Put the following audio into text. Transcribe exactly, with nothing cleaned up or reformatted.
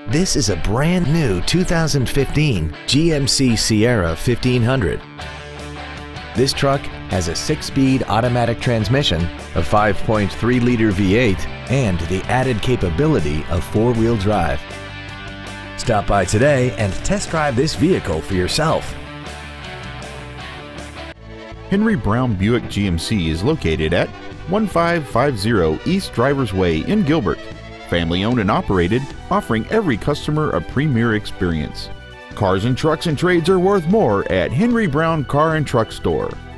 This is a brand new two thousand fifteen G M C Sierra fifteen hundred. This truck has a six-speed automatic transmission, a five point three liter V eight, and the added capability of four-wheel drive. Stop by today and test drive this vehicle for yourself. Henry Brown Buick G M C is located at one five five zero East Drivers Way in Gilbert. Family owned and operated, offering every customer a premier experience. Cars and trucks and trades are worth more at Henry Brown Car and Truck Store.